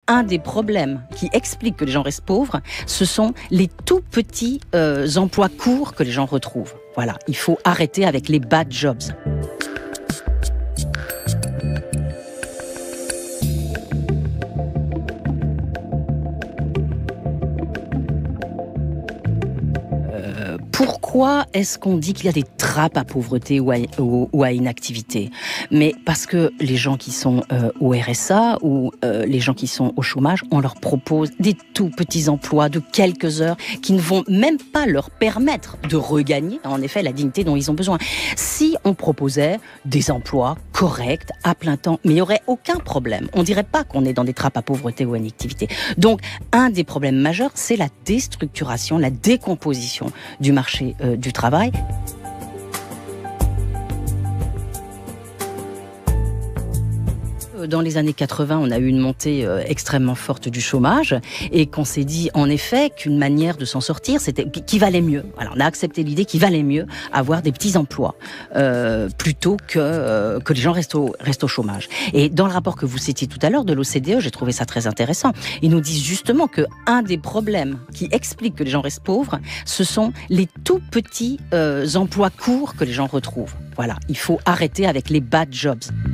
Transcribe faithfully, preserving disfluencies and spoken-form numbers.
un des problèmes qui explique que les gens restent pauvres, ce sont les tout petits euh, emplois courts que les gens retrouvent. Voilà, il faut arrêter avec les bad jobs. Pourquoi est-ce qu'on dit qu'il y a des trappes à pauvreté ou à, ou, ou à inactivité? Mais parce que les gens qui sont euh, au R S A ou euh, les gens qui sont au chômage, on leur propose des tout petits emplois de quelques heures qui ne vont même pas leur permettre de regagner, en effet, la dignité dont ils ont besoin. Si on proposait des emplois corrects, à plein temps, mais il n'y aurait aucun problème. On ne dirait pas qu'on est dans des trappes à pauvreté ou à inactivité. Donc, un des problèmes majeurs, c'est la déstructuration, la décomposition du marché Euh, du travail. Dans les années quatre-vingts, on a eu une montée euh, extrêmement forte du chômage et qu'on s'est dit en effet qu'une manière de s'en sortir, c'était qu'il valait mieux. Alors on a accepté l'idée qu'il valait mieux avoir des petits emplois euh, plutôt que euh, que les gens restent au restent au chômage. Et dans le rapport que vous citiez tout à l'heure de l'O C D E, j'ai trouvé ça très intéressant. Ils nous disent justement que un des problèmes qui explique que les gens restent pauvres, ce sont les tout petits euh, emplois courts que les gens retrouvent. Voilà, il faut arrêter avec les bad jobs.